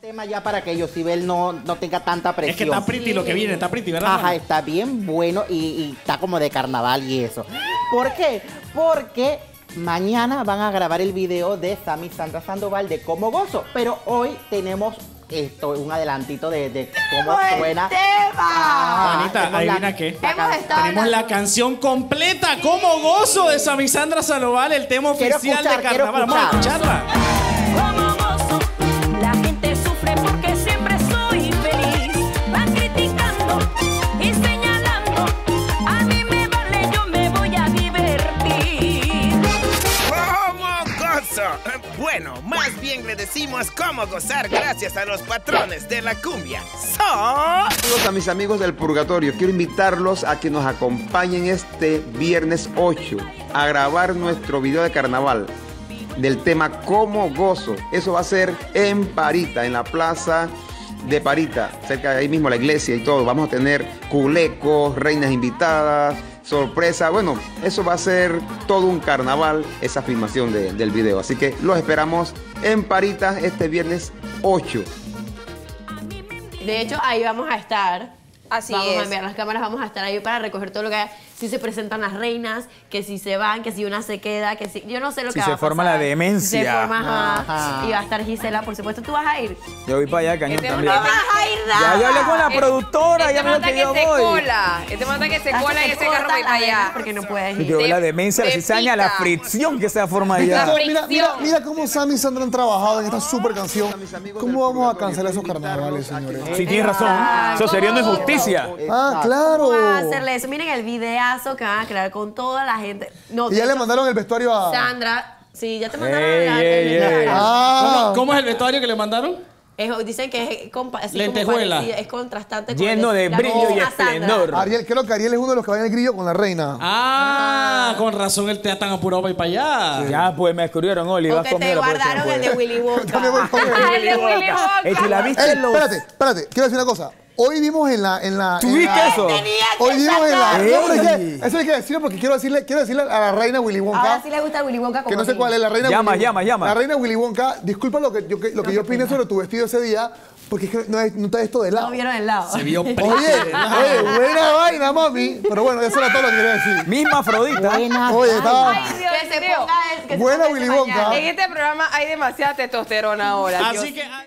tema ya para que Yosibel no tenga tanta presión. Es que está pretty lo que viene, está pretty, ¿verdad? Ajá, está bien bueno y está como de carnaval y eso. ¿Por qué? Porque mañana van a grabar el video de Sammy y Sandra Sandoval de Cómo Gozo, pero hoy tenemos un adelantito de cómo suena. Juanita, adivina qué. Tenemos la canción completa, Cómo Gozo, de Sammy y Sandra Sandoval, el tema oficial de carnaval. Vamos a escucharla. Como gozo, la gente sufre porque siempre soy feliz. Van criticando y señalando, a mí me vale, yo me voy a divertir. ¡Cómo gozo! Bueno, más bien le decimos cómo gozar gracias a los patrones de la cumbia. Saludos a mis amigos del Purgatorio. Quiero invitarlos a que nos acompañen este viernes 8 a grabar nuestro video de carnaval del tema Cómo Gozo. Eso va a ser en Parita, en la plaza de Parita, cerca de ahí mismo la iglesia y todo. Vamos a tener culecos, reinas invitadas, sorpresa. Bueno, eso va a ser todo un carnaval, esa filmación del video. Así que los esperamos en Parita este viernes 8. De hecho, ahí vamos a estar. Así vamos es. a enviar las cámaras, vamos a estar ahí para recoger todo lo que hay. Si se presentan las reinas, que si se van, que si una se queda, que si... Yo no sé lo que va a pasar. Si se forma la demencia. Si se forma, ajá. Y va a estar Gisela, por supuesto. ¿Tú vas a ir? Yo voy para allá, cañón también. No vas a ir Ya nada. yo hablé con la productora, ya me dijo que yo voy. Este manda que se cola y ese carro va para allá. Porque no puedes ir. Yo veo la demencia, la cizaña, la pica. fricción que se forma allá. Mira cómo Sammy y Sandra han trabajado en esta super canción. ¿Cómo vamos a cancelar esos carnavales, señores? Sí, tienes razón. Eso sería una injusticia. Ah, claro. Van a hacerle eso. Miren el videazo que van a crear con toda la gente. No, Y ya le mandaron el vestuario a... Sandra, sí, ya te mandaron Ey, ey, ey. ¿Cómo es el vestuario que le mandaron? Dicen que es así Lentejuela. como parecido, es contrastante con Lleno de la brillo y misma Sandra. esplendor. Ariel, creo que Ariel es uno de los que va en el grillo con la reina. Con razón él está tan apurado para ir para allá. Ya, pues me descubrieron, Oli. O vas que conmigo te la próxima, guardaron el de pues. Willy Wonka. También voy con él. El de Willy Wonka. ¿Tú la viste? Ey, espérate. Quiero decir una cosa. Hoy vimos en la... ¿Tú viste eso? Hoy vimos en la... Ey. No, pero es que eso hay que decirlo porque quiero decirle a la reina Willy Wonka... Ahora sí le gusta Willy Wonka como Que no sé a mí. cuál es la reina Llama, Willy Wonka. llama. La reina Willy Wonka, disculpa lo que yo opiné sobre tu vestido ese día, porque es que no está esto de lado. No vieron el lado. Se vio Oye, buena vaina, mami. Pero bueno, eso era todo lo que quería decir. Misma Afrodita. Oye, estaba... Ay, Dios Que se mío. ponga que se Buena ponga Willy ese Wonka. pañal. En este programa hay demasiada testosterona ahora. Así Dios. que...